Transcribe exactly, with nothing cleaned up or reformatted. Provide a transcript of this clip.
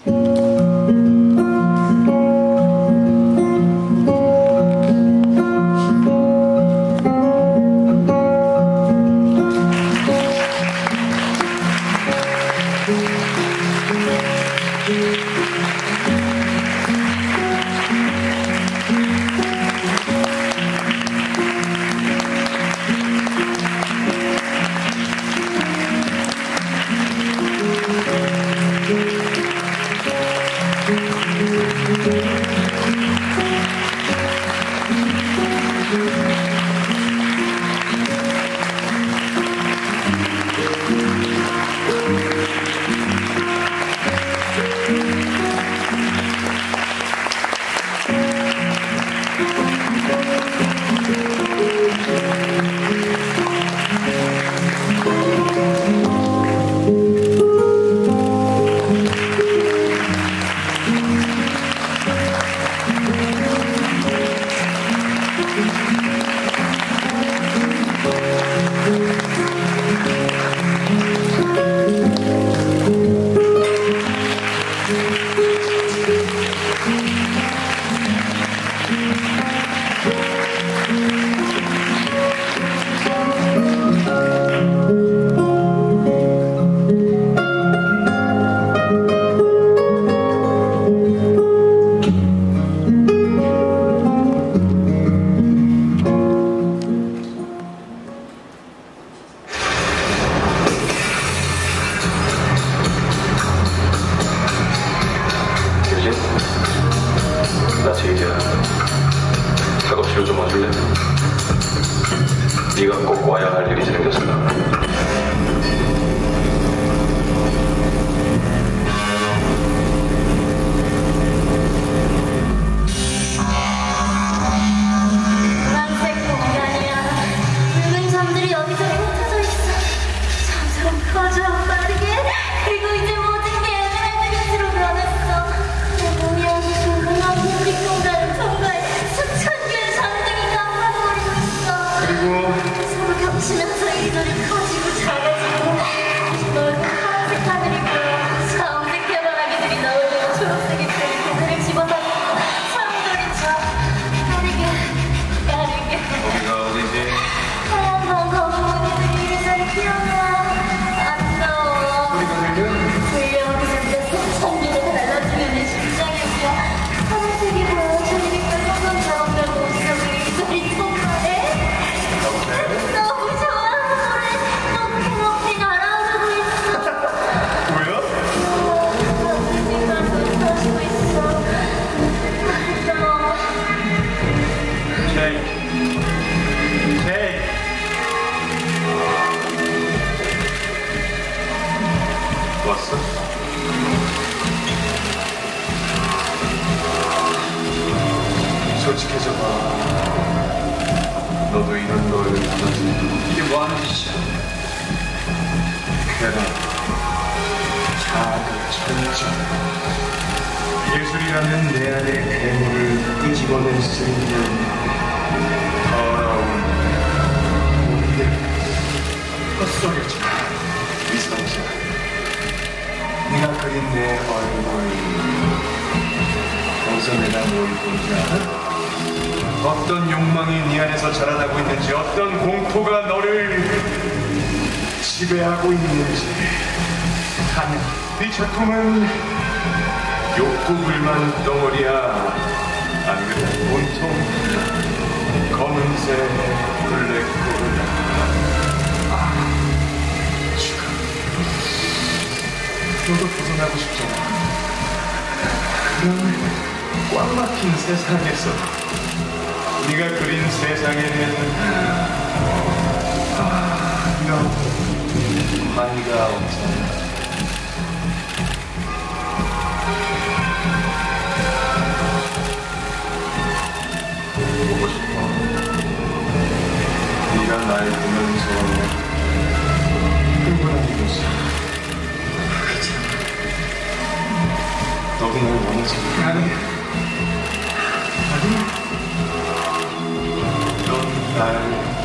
나 제일이야. 작업실로 좀 와줄래? 네가 꼭 와야 할 일이 생겼어. 치면서 이들이 커지고 작아지고 넓은 파란색 하늘이 보여 자음색 해바라기들이 나오고 초록색이 그들을 집어넣고 사람들이 저 빠르게 빠르게 거기가 어디지? 하얀 방 검은 무늬들 이리저리 피어나 아름다워 소리가 들려? 들려 그새부터 천기를 달라주면 내 심장이 뛰어 파란색이 보여 저리니까 성공 작업하고 어디서 이리저리 통과해 왔어? 솔직해져봐. 너도 이런 걸 받았지? 이게 뭐하는 짓이야? 괴담, 자아가 천천. 예술이라면 내 안의 괴물을 끄집어낼 수 있는 더러운 무대. 헛소리지 마. 이성자. 네가 그린 내 얼굴 거기서 내가 뭘 보지 않아? 어떤 욕망이 네 안에서 자라나고 있는지, 어떤 공포가 너를 지배하고 있는지. 아니, 네 작품은 욕구 불만 덩어리야. 안 그래? 온통 검은색 블랙홀. 아, 죽어. 너도 벗어나고 싶잖아. 그런 꽉 막힌 세상에서 네가 그린 세상에는 아, 이런 관이가 없잖아. 보고 싶어. 네가 날 보면서 흥분한 모습. 너도 날 원하지? 아니, 아니, 넌 날